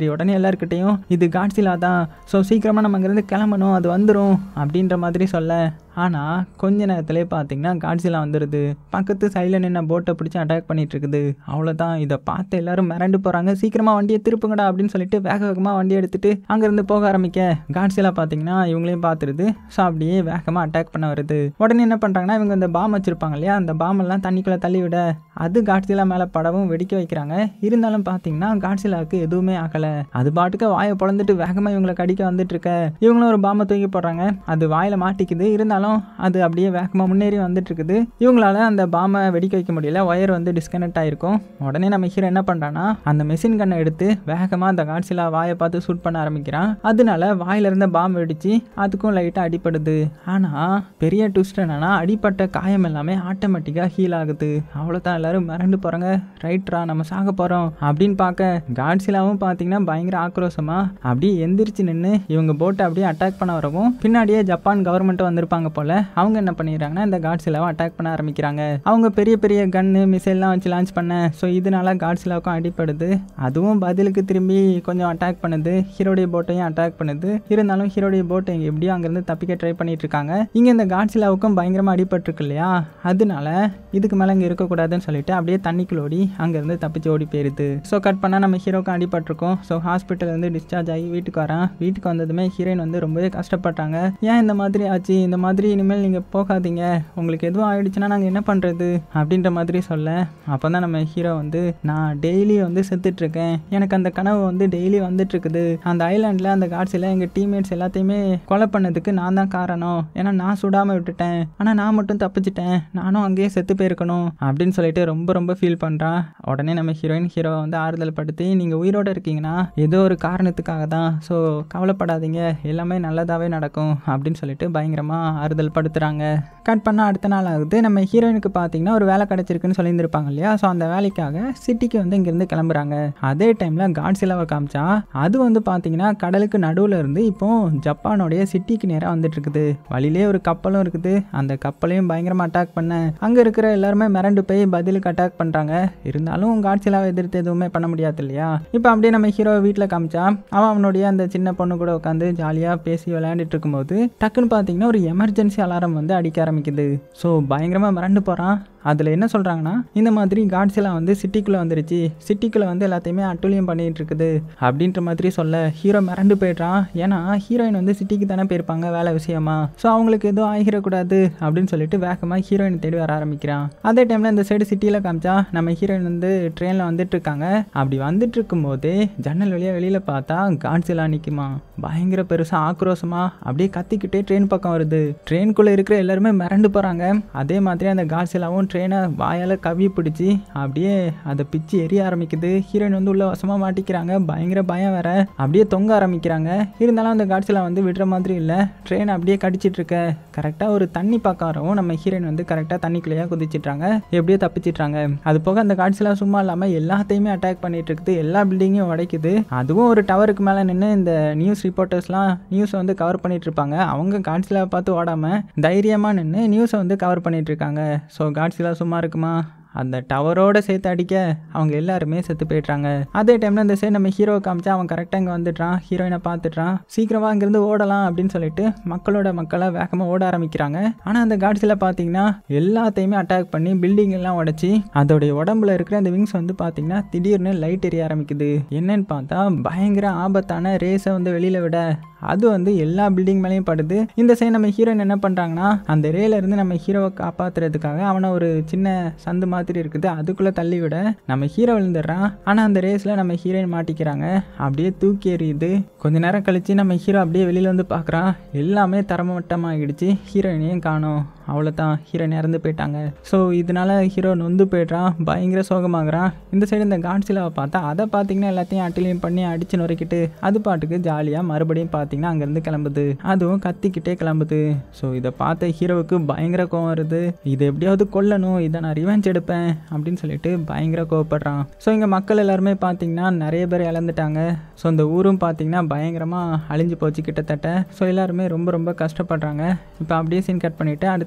மாதிரி உடனே எல்லாருக்கிட்டையும் இது காட்ஸிலா தான், ஸோ சீக்கிரமாக நம்ம அங்கேருந்து கிளம்பணும், அது வந்துடும் அப்படின்ற மாதிரி சொல்ல, ஆனால் கொஞ்ச நேரத்துலேயே பார்த்தீங்கன்னா காட்ஸிலா வந்துடுது. பக்கத்து சைடில் நின்று போட்டை பிடிச்சி அட்டாக் பண்ணிட்டு இருக்குது. அவ்வளோதான். இதை பார்த்து எல்லாரும் மிரண்டு போகிறாங்க. சீக்கிரமாக வண்டியை திருப்புங்கடா அப்படின்னு சொல்லிட்டு வேக வேகமாக வண்டியை எடுத்துகிட்டு அங்கேருந்து போக ஆரம்பிக்க காட்ஸிலா பார்த்தீங்கன்னா இவங்களையும் பார்த்துருது. ஸோ அப்படியே வேகமாக அட்டாக் பண்ண வருது. உடனே என்ன பண்ணுறாங்கன்னா இவங்க இந்த பாம் வச்சுருப்பாங்க இல்லையா, அந்த பாமெல்லாம் தண்ணிக்குள்ளே தள்ளி விட அது காட்ஸிலா மேலே படவும் வெடிக்க வைக்கிறாங்க. இருந்தாலும் பார்த்தீங்கன்னா காட்ஸிலாவுக்கு எதுவுமே ஆகலை. அது பாட்டுக்கு வாயை பொழந்துட்டு வேகமாக இவங்களை கடிக்க வந்துட்டு இருக்க இவங்களும் ஒரு பாம்பை தூக்கி போடுறாங்க. அது வாயில் மாட்டிக்குது. இருந்தாலும் அது அப்படியே வேகமாக முன்னேறி வந்துட்டு இருக்குது. இவங்களால அந்த பாமை வெடிக்க வைக்க முடியல. ஒயர் வந்து டிஸ்கனெக்ட் ஆயிருக்கும். உடனே நம்ம ஹீரோ என்ன பண்ணுறான்னா அந்த மெஷின் கன்னை எடுத்து வேகமாக அந்த காட்ஸிலா வாயை பார்த்து ஷூட் பண்ண ஆரம்பிக்கிறான். அதனால வாயில இருந்த பாம்பு வெடிச்சு அதுக்கும் லைட்டாக அடிப்படுது. ஆனால் பெரிய ட்விஸ்ட் என்னன்னா அடிப்பட்ட காயம் எல்லாமே ஆட்டோமேட்டிக்காக ஹீல் ஆகுது. அவ்வளோதான். எல்லாரும் மிரண்டு போகிறாங்க. ரைட்ரா நம்ம சாக போகிறோம் அப்படின்னு பார்க்க காட்ஸிலாவும் பார்த்தீங்கன்னா பயங்கர ஆக்ரோஷமா அப்படியே எந்திரிச்சு நின்று இவங்க போட்டை அப்படியே அட்டாக் பண்ண வரவும் பின்னாடியே ஜப்பான் கவர்மெண்ட்டும் வந்திருப்பாங்க போல. அவங்க என்ன பண்ணிடுறாங்கன்னா இந்த காட்ஸிலாவை அட்டாக் பண்ண ஆரம்பிக்கிறாங்க. அவங்க பெரிய பெரிய கன்னு மிசைல்லாம் வச்சு லான்ச் பண்ண, ஸோ இதனால காட்ஸிலாவுக்கும் அடிப்படுது. அதுவும் பதிலுக்கு திரும்பி கொஞ்சம் அட்டாக் பண்ணுது. ஹீரோடைய போட்டையும் அட்டாக் பண்ணுது. இருந்தாலும் ஹீரோடைய போட்டை எப்படியோ அங்கேருந்து தப்பிக்க ட்ரை பண்ணிட்டு இருக்காங்க. இங்கே இந்த காட்ஸிலாவுக்கும் பயங்கரமாக அடிபட்டுருக்கு இல்லையா, அதனால இதுக்கு மேலே இங்கே இருக்கக்கூடாதுன்னு சொல்லிட்டு அப்படியே தண்ணிக்குள்ள ஓடி அங்கேருந்து தப்பிச்சு ஓடி போயிருது. ஸோ கட் பண்ணால் நம்ம ஹீரோக்கும் அடிபட்டிருக்கோம். ஸோ ஹாஸ்பிட்டல் வந்து டிஸ்சார்ஜ் ஆகி வீட்டுக்கு வரான். வீட்டுக்கு வந்ததுமே ஹீரோயின் வந்து ரொம்பவே கஷ்டப்பட்டாங்க. ஏன் இந்த மாதிரி ஆச்சு, இந்த மாதிரி இனிமேல் நீங்கள் போகாதீங்க, உங்களுக்கு எதுவும் ஆயிடுச்சுன்னா நாங்கள் என்ன பண்ணுறது அப்படின்ற மாதிரி சொல்ல, அப்போ தான் நம்ம ஹீரோ வந்து நான் டெய்லி வந்து செத்துட்ருக்கேன், எனக்கு அந்த கனவு வந்து டெய்லி வந்துட்டு இருக்குது, அந்த ஐலாண்டில் அந்த காட்ஸில் எங்கள் டீம்மேட்ஸ் எல்லாத்தையுமே கொலை பண்ணதுக்கு நான் தான் காரணம், ஏன்னா நான் சுடாமல் விட்டுட்டேன், ஆனால் நான் மட்டும் தப்பிச்சிட்டேன், நானும் அங்கேயே செத்து போயிருக்கணும் அப்படின்னு சொல்லிட்டு ரொம்ப ரொம்ப ஃபீல் பண்ணுறான். உடனே நம்ம ஹீரோயின் ஹீரோ வந்து ஆறுதல் படுத்தி நீங்கள் உயிரோடு இருக்கீங்கன்னா ஏதோ ஒரு காரணத்துக்காக தான், ஸோ கவலைப்படாதீங்க, எல்லாமே நல்லதாகவே நடக்கும் அப்படின்னு சொல்லிட்டு பயங்கரமாக ஆறுதல் படுத்துகிறாங்க. கட் பண்ணால் அடுத்த நாள் ஆகுது. நம்ம ஹீரோயினுக்கு பார்த்தீங்கன்னா ஒரு வேலை கிடச்சிருக்குன்னு சொல்லியிருந்திருப்பாங்க இல்லையா, ஸோ அந்த வேலைக்காக சிட்டிக்கு வந்து இங்கேருந்து கிளம்புறாங்க. அதே டைமில் காட்ஸிலாவை காமிச்சா அது வந்து பார்த்தீங்கன்னா கடலுக்கு நடுவில் இருந்து இப்போ ஜப்பானோடைய சிட்டிக்கு நேராக வந்துட்டு இருக்குது. வழியிலே ஒரு கப்பலும் இருக்குது. அந்த கப்பலையும் பயங்கரமாக அட்டாக் பண்ண அங்கே இருக்கிற எல்லாருமே மிரண்டு போய் பதிலுக்கு அட்டாக் பண்ணுறாங்க. இருந்தாலும் காட்ஸிலாவை எதிர்த்து எதுவுமே பண்ண முடியாது இல்லையா. இப்போ அப்படியே நம்ம ஹீரோ வீட்டில் காமிச்சா அவன் அவனுடைய அந்த சின்ன பொண்ணு கூட உட்காந்து ஜாலியாக பேசி விளையாண்டுட்டு இருக்கும்போது டக்குன்னு பார்த்தீங்கன்னா ஒரு எமர்ஜென்சி அலாரம் வந்து அடிக்க ஆரம்பிக்குது. ஸோ பயங்கரமாக மிரண்டு போகிறான். அதில் என்ன சொல்கிறாங்கன்னா இந்த மாதிரி காட்ஸிலா வந்து சிட்டிக்குள்ளே வந்துருச்சு, சிட்டிக்குள்ளே வந்து எல்லாத்தையுமே அட்டூழியம் பண்ணிகிட்டு இருக்குது அப்படின்ற மாதிரி சொல்ல ஹீரோ மிரண்டு போய்ட்றான். ஏன்னா ஹீரோயின் வந்து சிட்டிக்கு தானே போயிருப்பாங்க வேலை விஷயமா, ஸோ அவங்களுக்கு எதுவும் ஆகிடக்கூடாது அப்படின்னு சொல்லிட்டு வேகமாக ஹீரோயின் தேடி வர ஆரம்பிக்கிறான். அதே டைமில் இந்த சைடு சிட்டியில் காமிச்சா நம்ம ஹீரோயின் வந்து ட்ரெயினில் வந்துட்டு இருக்காங்க. அப்படி வந்துட்டு இருக்கும்போதே ஜன்னல் வழியாக வெளியில் பார்த்தா காட்ஸிலா நிற்குமா, பயங்கர பெருசாக ஆக்ரோஷமாக அப்படியே கத்திக்கிட்டே ட்ரெயின் பக்கம் வருது. ட்ரெயின்குள்ளே இருக்கிற எல்லாருமே மிரண்டு போகிறாங்க. அதே மாதிரி அந்த காட்ஸிலாவும் ட்ரெயினை வாயால் கவி பிடிச்சி அப்படியே அதை பிச்சு எரிய ஆரம்பிக்குது. ஹீரோயின் வந்து உள்ள வசமாக மாட்டிக்கிறாங்க. பயங்கர பயம் வேற, அப்படியே தொங்க ஆரம்பிக்கிறாங்க. இருந்தாலும் அந்த காட்ஸிலா வந்து விடுற மாதிரி இல்லை. ட்ரெயின் அப்படியே கடிச்சிட்டு இருக்க கரெக்டாக ஒரு தண்ணி பக்கம் வரவும் நம்ம ஹீரோயின் வந்து கரெக்டாக தண்ணிக்குள்ளேயே குதிச்சிட்றாங்க. எப்படியோ தப்பிச்சிட்றாங்க. அது போக அந்த காட்ஸிலா சும்மா இல்லாமல் எல்லாத்தையுமே அட்டாக் பண்ணிட்டு இருக்குது. எல்லா பில்டிங்கையும் உடைக்குது. அதுவும் ஒரு டவருக்கு மேலே நின்று இந்த நியூஸ் ரிப்போர்ட்டர்ஸ்லாம் நியூஸை வந்து கவர் பண்ணிட்டு இருப்பாங்க. அவங்க காட்ஸிலாவை பார்த்து ஓடாமல் தைரியமாக நின்று நியூஸை வந்து கவர் பண்ணிட்டு இருக்காங்க. ஸோ காட்ஸிலா சும்மா இருக்குமா, அந்த டவரோட சேர்த்து அடிக்க அவங்க எல்லாருமே செத்து போயிடுறாங்க. அதே டைமில் இந்த சைடு நம்ம ஹீரோவை காமிச்சா அவன் கரெக்டாக இங்கே வந்துட்டான். ஹீரோயினை பார்த்துட்டான். சீக்கிரமாக இங்கேருந்து ஓடலாம் அப்படின்னு சொல்லிட்டு மக்களோட மக்களாக வேகமாக ஓட ஆரம்பிக்கிறாங்க. ஆனால் அந்த காட்ஸில் பார்த்தீங்கன்னா எல்லாத்தையுமே அட்டாக் பண்ணி பில்டிங் எல்லாம் உடச்சி அதோடைய உடம்புல இருக்கிற அந்த விங்ஸ் வந்து பார்த்தீங்கன்னா திடீர்னு லைட் எரிய ஆரம்பிக்குது. என்னன்னு பார்த்தா பயங்கர ஆபத்தான ரேஸை வந்து வெளியில் விட அது வந்து எல்லா பில்டிங் மேலேயும் படுது. இந்த சைடு நம்ம ஹீரோயின் என்ன பண்ணுறாங்கன்னா அந்த ரேல இருந்து நம்ம ஹீரோவை காப்பாற்றுறதுக்காக அவனை ஒரு சின்ன சந்து மாதிரி இருக்குது அதுக்குள்ளே தள்ளி விட நம்ம ஹீரோ விழுந்துடுறான். ஆனால் அந்த ரேஸில் நம்ம ஹீரோயின் மாட்டிக்கிறாங்க. அப்படியே தூக்கி எறியுது. கொஞ்ச நேரம் கழிச்சு நம்ம ஹீரோ அப்படியே வெளியில் வந்து பார்க்குறான். எல்லாமே தரமட்டமாகிடுச்சு. ஹீரோயினையும் காணோம். அவ்வளோதான், ஹீரோயின் இறந்து போயிட்டாங்க. ஸோ இதனால ஹீரோ நொந்து போய்ட்றான். பயங்கர சோகமாகறான். இந்த சைடு இந்த காட்ஸிலாவை பார்த்தா அதை பார்த்தீங்கன்னா எல்லாத்தையும் அட்டலியம் பண்ணி அடிச்சு நுரைக்கிட்டு அது பாட்டுக்கு ஜாலியாக மறுபடியும் பார்த்தீங்கன்னா அங்கேருந்து கிளம்புது. அதுவும் கத்திக்கிட்டே கிளம்புது. ஸோ இதை பார்த்த ஹீரோவுக்கு பயங்கர கோவம் வருது. இதை எப்படியாவது கொல்லணும், இதை நான் ரிவெஞ்ச் எடுப்பேன் அப்படின்னு சொல்லிட்டு பயங்கர கோவப்படுறான். ஸோ இங்கே மக்கள் எல்லாருமே பார்த்தீங்கன்னா நிறைய பேர் இழந்துட்டாங்க. ஸோ இந்த ஊரும் பார்த்தீங்கன்னா பயங்கரமாக அழிஞ்சு போச்சு கிட்டத்தட்ட. ஸோ எல்லாருமே ரொம்ப ரொம்ப கஷ்டப்படுறாங்க. இப்போ அப்படியே சீன் கட் பண்ணிவிட்டு அடுத்த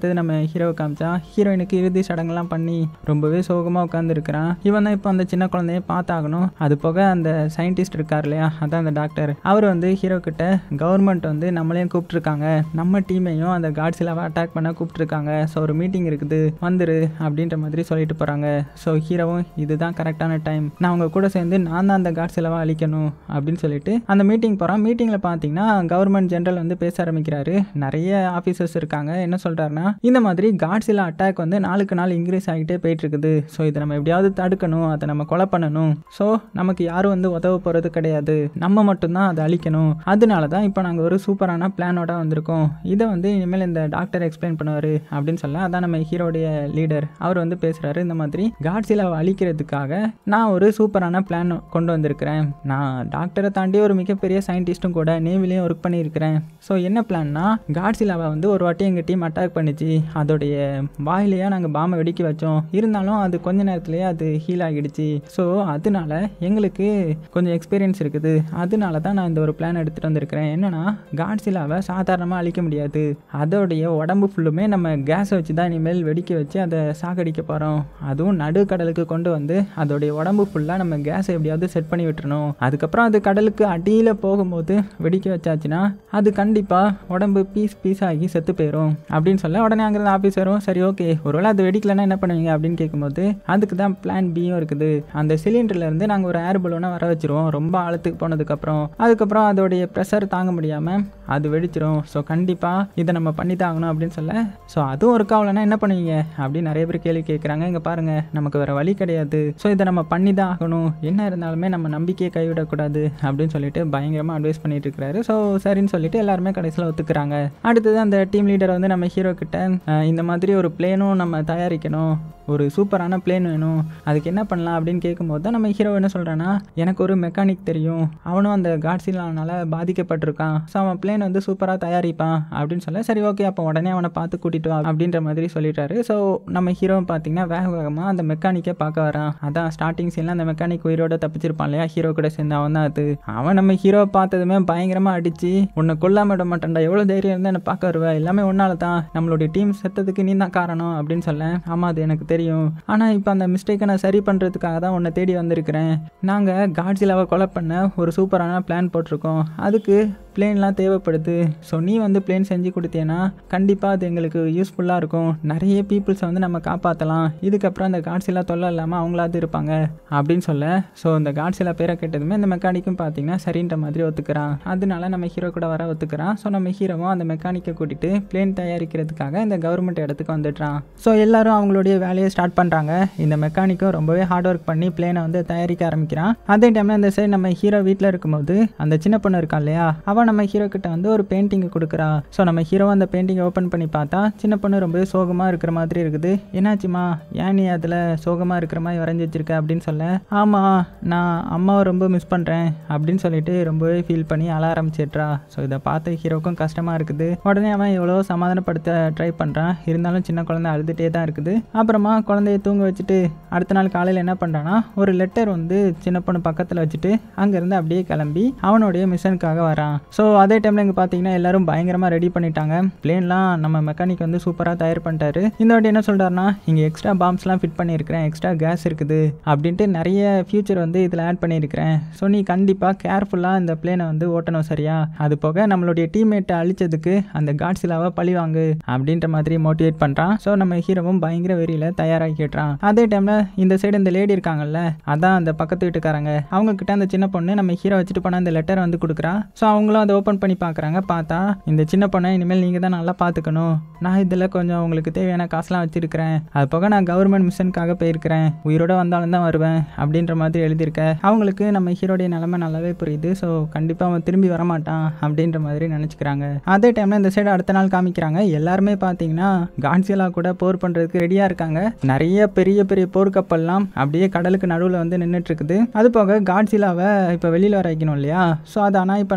அடுத்தது நம்ம ஹீரோ காமிச்சா ஹீரோயினுக்கு இறுதி சடங்குலாம் பண்ணி ரொம்பவே சோகமாக உட்காந்துருக்கிறான். இவன் தான் இப்போ அந்த சின்ன குழந்தைய பார்த்தாகணும். அது போக அந்த சயின்டிஸ்ட் இருக்கார் இல்லையா, அதான் அந்த டாக்டர், அவர் வந்து ஹீரோ கிட்ட கவர்மெண்ட் வந்து நம்மளையும் கூப்பிட்டுருக்காங்க, நம்ம டீமையும் அந்த காட்ஸிலாவை அட்டாக் பண்ண கூப்பிட்டுருக்காங்க, ஸோ ஒரு மீட்டிங் இருக்குது வந்துரு அப்படின்ற மாதிரி சொல்லிட்டு போகிறாங்க. ஸோ ஹீரோவும் இதுதான் கரெக்டான டைம், நான் அவங்க கூட சேர்ந்து நான் தான் அந்த காட்ஸிலாவை அழிக்கணும் அப்படின்னு சொல்லிட்டு அந்த மீட்டிங் போகிறான். மீட்டிங்கில் பார்த்தீங்கன்னா கவர்மெண்ட் ஜெனரல் வந்து பேச ஆரம்பிக்கிறாரு. நிறைய ஆஃபீஸர்ஸ் இருக்காங்க. என்ன சொல்கிறாருன்னா, இந்த மாதிரி காட்ஸிலா அட்டாக் வந்து நாளுக்கு நாள் இன்க்ரீஸ் ஆகிட்டே போயிட்டு இருக்குது. ஸோ இதை நம்ம எப்படியாவது தடுக்கணும், அதை நம்ம கொலை பண்ணணும். ஸோ நமக்கு யாரும் வந்து உதவ போகிறது கிடையாது, நம்ம மட்டும்தான் அதை அழிக்கணும். அதனால தான் இப்போ நாங்கள் ஒரு சூப்பரான பிளானோட வந்திருக்கோம். இதை வந்து இனிமேல் இந்த டாக்டர் எக்ஸ்பிளைன் பண்ணுவார் அப்படின்னு சொல்ல, அதான் நம்ம ஹீரோடைய லீடர் அவர் வந்து பேசுகிறாரு. இந்த மாதிரி காட்ஸிலாவை அழிக்கிறதுக்காக நான் ஒரு சூப்பரான பிளான் கொண்டு வந்திருக்கிறேன். நான் டாக்டரை தாண்டி ஒரு மிகப்பெரிய சயின்டிஸ்ட்டும் கூட, நேவிலையும் ஒர்க் பண்ணியிருக்கிறேன். ஸோ என்ன பிளான்னா, காட்ஸிலாவை வந்து ஒரு வாட்டி எங்கள் டீம் அட்டாக் பண்ணிச்சு, அதோடைய வாயிலையே நாங்கள் பாம்பை வெடிக்க வச்சோம். இருந்தாலும் அது கொஞ்ச நேரத்துலேயே அது ஹீல் ஆகிடுச்சு. ஸோ அதனால எங்களுக்கு கொஞ்சம் எக்ஸ்பீரியன்ஸ் இருக்குது. அதனால தான் நான் இந்த ஒரு பிளான் எடுத்துகிட்டு வந்திருக்கிறேன். என்னன்னா, காட்ஸிலாவை சாதாரணமாக அழிக்க முடியாது, அதோடைய உடம்பு ஃபுல்லுமே நம்ம கேஸை வச்சு தான் இனிமேல் வெடிக்க வச்சு அதை சாகடிக்க போகிறோம். அதுவும் நடுக்கடலுக்கு கொண்டு வந்து அதோடைய உடம்பு ஃபுல்லாக நம்ம கேஸை எப்படியாவது செட் பண்ணி விட்டுறணும். அதுக்கப்புறம் அது கடலுக்கு அடியில் போகும்போது வெடிக்க வச்சாச்சுன்னா அது கண்டிப்பாக உடம்பு பீஸ் பீஸ் ஆகி செத்து போயிடும் அப்படின்னு சொல்ல, உடனே அங்கிருந்து ஆஃபீஸ் வரும். சரி ஓகே, ஒருவேளை அது வெடிக்கலன்னா என்ன பண்ணுவீங்க அப்படின்னு கேட்கும்போது, அதுக்கு தான் பிளான் பியும் இருக்குது. அந்த சிலிண்டர்ல இருந்து நாங்கள் ஒரு ஏர் பலூனை வர வச்சிருவோம். ரொம்ப ஆழத்துக்கு போனதுக்கப்புறம் அதுக்கப்புறம் அதோடைய ப்ரெஷர் தாங்க முடியாமல் அது வெடிச்சிரும். ஸோ கண்டிப்பாக இதை நம்ம பண்ணி தான் ஆகணும் அப்படின்னு சொல்ல, ஸோ அதுவும் ஒர்க் ஆகலைன்னா என்ன பண்ணுவீங்க அப்படின்னு நிறைய பேர் கேள்வி கேட்குறாங்க. இங்கே பாருங்க, நமக்கு வேற வழி கிடையாது, ஸோ இதை நம்ம பண்ணி தான் ஆகணும், என்ன இருந்தாலுமே நம்ம நம்பிக்கையை கைவிடக்கூடாது அப்படின்னு சொல்லிட்டு பயங்கரமாக அட்வைஸ் பண்ணிட்டு இருக்கிறாரு. ஸோ சரின்னு சொல்லிட்டு எல்லாருமே கடைசியில் ஒத்துக்கிறாங்க. அடுத்தது அந்த டீம் லீடர் வந்து நம்ம ஹீரோ கிட்ட இந்த மாதிரி ஒரு பிளேனும் நம்ம தயாரிக்கணும், ஒரு சூப்பரான பிளேன் வேணும், அதுக்கு என்ன பண்ணலாம் அப்படின்னு கேட்கும்போது தான் நம்ம ஹீரோ என்ன சொல்கிறான்னா, எனக்கு ஒரு மெக்கானிக் தெரியும், அவனும் அந்த காட்ஸிலானால பாதிக்கப்பட்டிருக்கான், ஸோ அவன் பிளேன் வந்து சூப்பராக தயாரிப்பான் அப்படின்னு சொல்ல, சரி ஓகே அப்போ உடனே அவனை பார்த்து கூட்டிட்டு வா அப்படின்ற மாதிரி சொல்லிட்டாரு. ஸோ நம்ம ஹீரோ பார்த்தீங்கன்னா வேக வேகமாக அந்த மெக்கானிக்கை பார்க்க வரான். அதான் ஸ்டார்டிங் சீனில் அந்த மெக்கானிக் உயிரோட தப்பிச்சிருப்பான் இல்லையா, ஹீரோ கூட சேர்ந்து அவன் தான் அது. அவன் நம்ம ஹீரோ பார்த்ததுமே பயங்கரமாக அடிச்சு, உன்னை கொல்லாம விட மாட்டேன்டா, எவ்வளோ தைரியம் இருந்தால் என்னை பார்க்க வருவேன், எல்லாமே ஒன்னால தான், நம்மளுடைய டீம் செத்ததுக்கு நீ தான் காரணம் அப்படின்னு சொல்ல, ஆமாம் அது எனக்கு தெரியும், ஆனால் இப்போ அந்த மிஸ்டேக்கை நான் சரி பண்ணுறதுக்காக தான் உன்னை தேடி வந்திருக்கிறேன். நாங்கள் காட்ஸிலாவை கொலை பண்ண ஒரு சூப்பரான பிளான் போட்டிருக்கோம், அதுக்கு பிளேன்லாம் தேவைப்படுது. ஸோ நீ வந்து பிளேன் செஞ்சு கொடுத்தேன்னா கண்டிப்பாக அது எங்களுக்கு யூஸ்ஃபுல்லாக இருக்கும், நிறைய பீப்புள்ஸை வந்து நம்ம காப்பாற்றலாம், இதுக்கப்புறம் அந்த காட்ஸிலா தொல்லை இல்லாமல் அவங்களாவது இருப்பாங்க அப்படின்னு சொல்ல, ஸோ இந்த காட்ஸிலா பேரை கேட்டதுமே இந்த மெக்கானிக்கும் பார்த்தீங்கன்னா சரின்ற மாதிரி ஒத்துக்கிறான். அதனால நம்ம ஹீரோ கூட வர ஒத்துக்கிறான். ஸோ நம்ம ஹீரோவும் அந்த மெக்கானிக்கை கூட்டிட்டு பிளேன் தயாரிக்கிறதுக்காக இந்த கவர்மெண்ட் இடத்துக்கு வந்துடுறான். ஸோ எல்லாரும் அவங்களுடைய வேலையை ஸ்டார்ட் பண்ணுறாங்க. இந்த மெக்கானிக்கும் ரொம்பவே ஹார்ட் ஒர்க் பண்ணி பிளேனை வந்து தயாரிக்க ஆரம்பிக்கிறான். அதே டைமில் இந்த சைடு நம்ம ஹீரோ வீட்டில் இருக்கும்போது அந்த சின்ன பொண்ணு இருக்கா இல்லையா, அவன் நம்ம ஹீரோ கிட்ட வந்து ஒரு பெயிண்டிங்கை கொடுக்குறா. ஸோ நம்ம ஹீரோ அந்த பெயிண்டிங்கை ஓப்பன் பண்ணி பார்த்தா சின்ன பொண்ணு ரொம்பவே சோகமாக இருக்கிற மாதிரி இருக்குது. என்னாச்சுமா, ஏன் நீ அதில் சோகமாக இருக்கிற மாதிரி வரைஞ்சி வச்சிருக்க அப்படின்னு சொல்ல, ஆமாம் நான் அம்மாவை ரொம்ப மிஸ் பண்ணுறேன் அப்படின்னு சொல்லிட்டு ரொம்பவே ஃபீல் பண்ணி அழ ஆரம்பிச்சிட்றா. ஸோ இதை பார்த்து ஹீரோக்கும் கஷ்டமாக இருக்குது. உடனே அவன் எவ்வளோ சமாதானப்படுத்த ட்ரை பண்ணுறான், இருந்தாலும் சின்ன குழந்தை அழுதுகிட்டே தான் இருக்குது. அப்புறமா குழந்தைய தூங்க வச்சுட்டு அடுத்த நாள் காலையில் என்ன பண்ணுறான்னா, ஒரு லெட்டர் வந்து சின்ன பொண்ணு பக்கத்தில் வச்சுட்டு அங்கேருந்து அப்படியே கிளம்பி அவனுடைய மிஷனுக்காக வரான். ஸோ அதே டைமில் இங்கே பார்த்தீங்கன்னா எல்லாரும் பயங்கரமாக ரெடி பண்ணிட்டாங்க. பிளேன்லாம் நம்ம மெக்கானிக் வந்து சூப்பராக தயார் பண்ணிட்டாரு. இந்த வாட்டி என்ன சொல்கிறாருன்னா, இங்கே எக்ஸ்ட்ரா பாம்ஸ்லாம் ஃபிட் பண்ணியிருக்கிறேன், எக்ஸ்ட்ரா கேஸ் இருக்குது அப்படின்ட்டு நிறைய ஃபியூச்சர் வந்து இதில் ஆட் பண்ணியிருக்கிறேன். ஸோ நீ கண்டிப்பாக கேர்ஃபுல்லாக இந்த பிளேனை வந்து ஓட்டணும் சரியா, அது போக நம்மளுடைய டீம்மேட்டை அழிச்சதுக்கு அந்த காட்ஸிலாவை பழிவாங்கு அப்படின்ற மாதிரி மோட்டிவேட் பண்ணுறான். ஸோ நம்ம ஹீரோவும் பயங்கர வெறியில் தயாராகிட்டான். அதே டைமில் இந்த சைடு இந்த லேடி இருக்காங்கல்ல, அதான் அந்த பக்கத்து வீட்டுக்காரங்க, அவங்க கிட்ட அந்த சின்ன பொண்ணு நம்ம ஹீரோ வச்சுட்டு போனால் அந்த லெட்டர் வந்து கொடுக்குறா. ஸோ அவங்களும் அதை ஓப்பன் பண்ணி பார்க்குறாங்க. பார்த்தா இந்த சின்ன பொண்ணை இனிமேல் நீங்கள் தான் நல்லா பார்த்துக்கணும், நான் இதில் கொஞ்சம் உங்களுக்கு தேவையான காசுலாம் வச்சுருக்கிறேன், அது போக நான் கவர்மெண்ட் மிஷனுக்காக போயிருக்கிறேன், உயிரோட வந்தாலும் தான் வருவேன் அப்படின்ற மாதிரி எழுதியிருக்கேன். அவங்களுக்கு நம்ம ஹீரோடைய நிலைமை நல்லாவே புரியுது. ஸோ கண்டிப்பாக அவன் திரும்பி வரமாட்டான் அப்படின்ற மாதிரி நினச்சிக்கிறாங்க. அதே டைமில் இந்த சைடு அடுத்த நாள் காமிக்கிறாங்க. எல்லாருமே பார்த்தீங்கன்னா காட்ஸிலா கூட போர் பண்ணுறதுக்கு ரெடியாக இருக்காங்க. நிறைய பெரிய பெரிய போர்க்கப்பல்லாம் அப்படியே கடலுக்கு நடுவில் வந்து நின்றுட்டு இருக்குது. அது போக காட்ஸிலாவை இப்போ வெளியில் வர வைக்கணும் இல்லையா, ஸோ அதை அனாய் பண்ணுற மாதிரி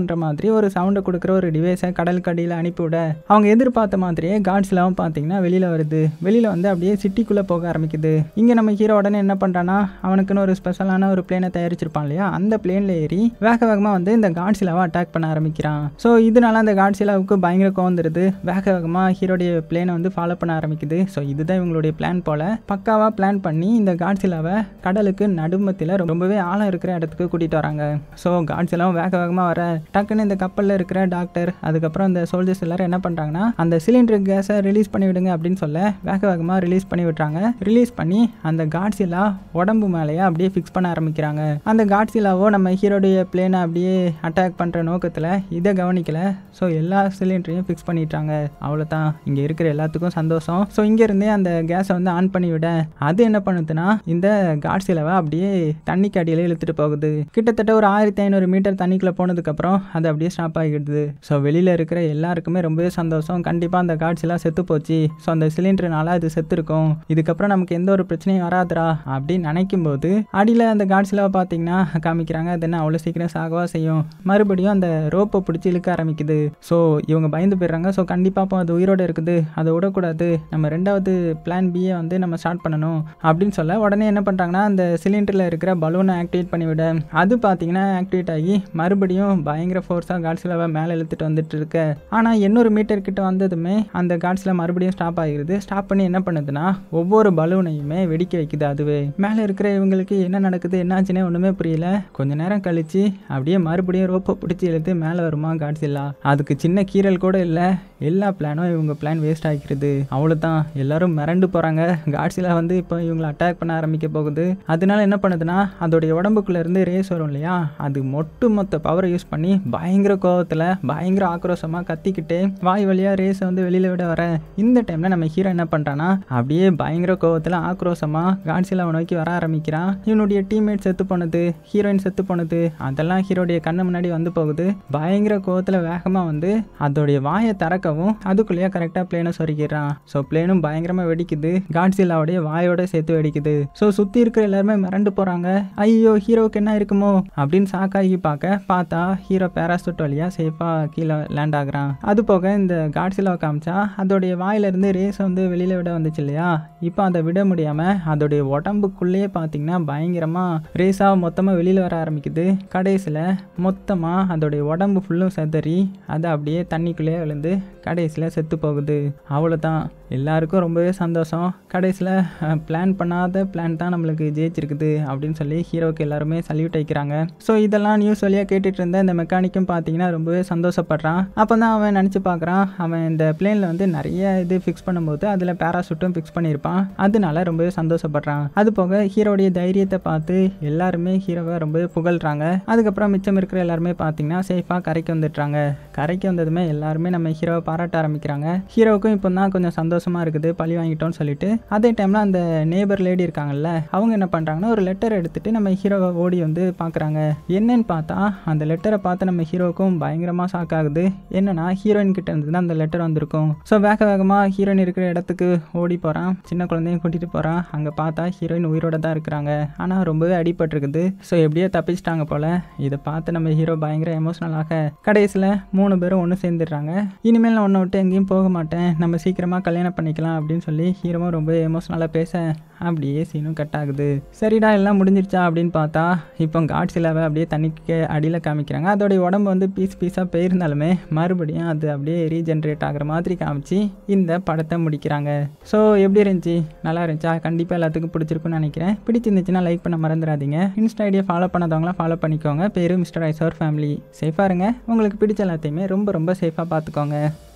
ஒரு சவுண்டை கொடுக்குற ஒரு டிவைஸை கடலுக்கு அடியில் அனுப்பிவிட அவங்க எதிர்பார்த்த மாதிரியே காட்ஸிலாவும் பார்த்தீங்கன்னா வெளியில் வருது. வெளியில் வந்து அப்படியே சிட்டிக்குள்ளே போக ஆரம்பிக்குது. இங்கே நம்ம ஹீரோ உடனே என்ன பண்ணுறான்னா அவனுக்குன்னு ஒரு ஸ்பெஷலான ஒரு பிளேனை தயாரிச்சிருப்பான் இல்லையா, அந்த பிளேனில் ஏறி வேக வேகமாக வந்து இந்த காட்ஸிலாவை அட்டாக் பண்ண ஆரம்பிக்கிறான். ஸோ இதனால அந்த காட்ஸிலாவுக்கு பயங்கர கோவந்துருது. வேக வேகமாக ஹீரோடைய பிளேனை வந்து ஃபாலோ பண்ண ஆரம்பிக்குது. ஸோ இதுதான் இவங்களுடைய பிளான் போல. பக்காவாக பிளான் பண்ணி இந்த காட்ஸிலாவை கடலுக்கு நடுமத்தில் ரொம்பவே ஆழம் இருக்கிற இடத்துக்கு கூட்டிகிட்டு வராங்க. ஸோ காட்ஸிலாவும் வேக வேகமாக வர டக்குன்னு இந்த கப்பலில் இருக்கிற டாக்டர் அதுக்கப்புறம் இந்த சோல்ஜர்ஸ் எல்லாரும் என்ன பண்ணுறாங்கன்னா அந்த சிலிண்டர் கேஸை ரிலீஸ் பண்ணி விடுங்க அப்படின்னு சொல்ல வேக வேகமாக ரிலீஸ் பண்ணி விட்டுறாங்க. ரிலீஸ் பண்ணி அந்த காட்ஸிலா உடம்பு மேலேயே அப்படியே ஃபிக்ஸ் பண்ண ஆரம்பிக்கிறாங்க. அந்த காட்ஸிலாவோ நம்ம ஹீரோடைய பிளேனை அப்படியே அட்டாக் பண்ணுற நோக்கத்தில் இதை கவனிக்கல. ஸோ எல்லா சிலிண்டரையும் ஃபிக்ஸ் பண்ணிட்டாங்க. அவ்வளோதான், இங்கே இருக்கிற எல்லாத்துக்கும் சந்தோஷம். ஸோ இங்கேருந்தே அந்த கேஸை வந்து ஆன் பண்ணி விட அது என்ன பண்ணுதுன்னா இந்த காட்ஸிலாவை அப்படியே தண்ணிக்கு அடியில் இழுத்துட்டு போகுது. கிட்டத்தட்ட ஒரு ஆயிரத்தி ஐநூறு மீட்டர் தண்ணிக்குள்ளே போனதுக்கப்புறம் அது அப்படியே ஸ்டாப் ஆகிடுது. ஸோ வெளியில் இருக்கிற எல்லாருக்குமே ரொம்பவே சந்தோஷம். கண்டிப்பாக அந்த காட்ஸிலா செத்து போச்சு. ஸோ அந்த சிலிண்டர்னால அது செத்து இருக்கும். இதுக்கப்புறம் நமக்கு எந்த ஒரு பிரச்சனையும் வராதுரா அப்படின்னு நினைக்கும் போது அடியில் அந்த காட்ஸிலாவை பார்த்தீங்கன்னா காமிக்கிறாங்க. அது என்ன அவ்வளோ சீக்கிரம் சாகவா செய்யும். மறுபடியும் அந்த ரோப்பை பிடிச்சி இழுக்க ஆரம்பிக்குது. ஸோ இவங்க பயந்து போயிடுறாங்க. ஸோ கண்டிப்பாக அப்போ அது உயிரோடு இருக்குது, அதை விடக்கூடாது, நம்ம ரெண்டாவது பிளான் பியை வந்து நம்ம ஸ்டார்ட் பண்ணணும் அப்படின்னு சொல்ல உடனே என்ன பண்ணுறாங்கன்னா அந்த சிலிண்டரில் இருக்கிற பலூனை ஆக்டிவேட் பண்ணிவிட அது பார்த்தீங்கன்னா ஆக்டிவேட் ஆகி மறுபடியும் பயங்கர ஃபோர்ஸாக காட்ஸிலாவை மேலே இழுத்துட்டு வந்துட்டு இருக்க. ஆனால் எண்ணூறு மீட்டர் கிட்ட வந்ததுமே அந்த காட்ஸிலா மறுபடியும் ஸ்டாப் ஆகிடுது. ஸ்டாப் பண்ணி என்ன பண்ணுதுன்னா ஒவ்வொரு பலூனையுமே வெடிக்க வைக்குது. அதுவே மேலே இருக்கிற இவங்களுக்கு என்ன நடக்குது என்னாச்சுன்னே ஒன்றுமே புரியல. கொஞ்ச நேரம் கழிச்சு அப்படியே மறுபடியும் ரோப்பை பிடிச்சி இழுத்து மேலே வருமா காட்ஸிலா. அதுக்கு சின்ன கீரல் கூட இல்லை. எல்லா பிளானும் இவங்க பிளான் வேஸ்ட் ஆகிக்கிறது. அவ்வளோதான், எல்லாரும் மிரண்டு போகிறாங்க. காட்ஸிலா வந்து இப்போ இவங்களை அட்டாக் பண்ண ஆரம்பிக்க போகுது. அதனால என்ன பண்ணுதுன்னா அதோடைய உடம்புக்குள்ள இருந்து ரேஸ் வரும் இல்லையா, அது மொட்டு மொத்த பவரை யூஸ் பண்ணி பயங்கர கோவத்தில் பயங்கர ஆக்ரோஷமாக கத்திக்கிட்டே வாய் வழியாக ரேஸை வந்து வெளியில் விட வர இந்த டைமில் நம்ம ஹீரோ என்ன பண்ணுறான்னா அப்படியே பயங்கர கோவத்தில் ஆக்ரோஷமாக காட்ஸிலாவை நோக்கி வர ஆரம்பிக்கிறான். இவனுடைய டீம்மேட் செத்து போனது, ஹீரோயின் செத்து போனது அதெல்லாம் ஹீரோடைய கண்ணு முன்னாடி வந்து போகுது. பயங்கர கோவத்தில் வேகமாக வந்து அதோடைய வாயை திறக்கவும் அதுக்குள்ளேயே கரெக்டாக பிளேனை சொருக்கிறான். ஸோ பிளேனும் பயங்கரமாக வெடிக்குது. காட்ஸிலாவுடைய வாயோட சேர்த்து வெடிக்குது. ஸோ சுற்றி இருக்கிற எல்லாருமே மிரண்டு போகிறாங்க. ஐயோ ஹீரோவுக்கு என்ன இருக்குமோ அப்படின்னு சாக்காகி பார்க்க பார்த்தா ஹீரோ பேராசூட் வழியாக சேஃபாக கீழே லேண்ட் ஆகுறான். அது போக இந்த காட்ஸிலாவை காமிச்சா அதோடைய வாயிலிருந்து ரேஸ் வந்து வெளியில் விட வந்துச்சு இல்லையா, இப்போ அதை விட முடியாமல் அதோடைய உடம்புக்குள்ளேயே பார்த்தீங்கன்னா பயங்கரமாக ரேஸாக மொத்தமாக வெளியில் வர ஆரம்பிக்குது. கடைசியில் மொத்தமாக அதோடைய உடம்பு ஃபுல்லும் செதறி அது அப்படியே தண்ணிக்குள்ளேயே விழுந்து கடைசியில் செத்து போகுது. அவ்வளோதான், எல்லாருக்கும் ரொம்பவே சந்தோஷம். கடைசியில் பிளான் பண்ணாத பிளான் தான் நம்மளுக்கு ஜெயிச்சிருக்குது அப்படின்னு சொல்லி ஹீரோவுக்கு எல்லாருமே சல்யூட் வைக்கிறாங்க. ஸோ இதெல்லாம் நியூஸ் வழியாக கேட்டுட்டு இருந்த இந்த மெக்கானிக்கும் பார்த்தீங்கன்னா ரொம்பவே சந்தோஷப்படுறான். அப்போ தான் அவன் நினச்சி பார்க்குறான், அவன் இந்த பிளேனில் வந்து நிறைய இது ஃபிக்ஸ் பண்ணும்போது அதில் பேராசூட்டும் ஃபிக்ஸ் பண்ணியிருப்பான். அதனால ரொம்பவே சந்தோஷப்படுறான். அது போக ஹீரோடைய தைரியத்தை பார்த்து எல்லாருமே ஹீரோவை ரொம்பவே புகழ்கிறாங்க. அதுக்கப்புறம் மிச்சம் இருக்கிற எல்லாருமே பார்த்தீங்கன்னா சேஃபாக கரைக்கு வந்துடுறாங்க. கரைக்கு வந்ததுமே எல்லாருமே நம்ம ஹீரோவை பாராட்ட ஆரம்பிக்கிறாங்க. ஹீரோவுக்கும் இப்போ தான் கொஞ்சம் சந்தோஷமாக இருக்குது, பழி வாங்கிட்டோம்னு சொல்லிட்டு. அதே டைமில் அந்த நேபர் லேடி இருக்காங்கல்ல, அவங்க என்ன பண்ணுறாங்கன்னா ஒரு லெட்டர் எடுத்துகிட்டு நம்ம ஹீரோவை ஓடி வந்து பார்க்குறாங்க. என்னன்னு பார்த்தா அந்த லெட்டரை பார்த்து நம்ம ஹீரோவுக்கும் பயங்கரமாக ஷாக் ஆகுது. என்னன்னா ஹீரோயின் கிட்ட இருந்து தான் அந்த லெட்டர் வந்திருக்கும். ஸோ வேக வேகமாக ஹீரோயின் இருக்கிற இடத்துக்கு ஓடி போகிறான். சின்ன குழந்தையும் கூட்டிகிட்டு போகிறான். அங்கே பார்த்தா ஹீரோயின் உயிரோட தான் இருக்கிறாங்க. ஆனால் ரொம்பவே அடிபட்டிருக்குது. ஸோ எப்படியோ தப்பிச்சிட்டாங்க போல். இதை பார்த்து நம்ம ஹீரோ பயங்கர எமோஷனலாக கடைசியில் மூணு பேரும் ஒன்று சேர்ந்துடுறாங்க. இனிமேல் நான் ஒன்றை விட்டு எங்கேயும் போக மாட்டேன், நம்ம சீக்கிரமாக கல்யாணம் பண்ணிக்கலாம் அப்படின்னு சொல்லி ஹீரோவும் ரொம்ப எமோஷனலாக பேச அப்படியே சீனும் கட் ஆகுது. சரிடா எல்லாம் முடிஞ்சிருச்சா அப்படின்னு பார்த்தா இப்போ காட்ஸிலாவை அப்படியே தண்ணிக்கு அடியில் காமிக்கிறாங்க. அதோடைய உடம்பு வந்து பீஸ் பீஸாக போயிருந்தாலுமே மறுபடியும் அது அப்படியே ரீஜென்ரேட் ஆகிற மாதிரி காமிச்சு இந்த படத்தை முடிக்கிறாங்க. ஸோ எப்படி இருந்துச்சு? நல்லா இருந்துச்சா? கண்டிப்பாக எல்லாத்துக்கும் பிடிச்சிருக்குன்னு நினைக்கிறேன். பிடிச்சிருந்துச்சுன்னா லைக் பண்ண மறந்துடாதீங்க. இன்ஸ்டா ஐடியா ஃபாலோ பண்ணாதவங்களாம் ஃபாலோ பண்ணிக்கோங்க. பேரு மிஸ்டர் ஐசோர் ஃபேமிலி. சேஃபாக இருங்க. உங்களுக்கு பிடிச்ச எல்லாத்தையுமே ரொம்ப ரொம்ப சேஃபாக பார்த்துக்கோங்க.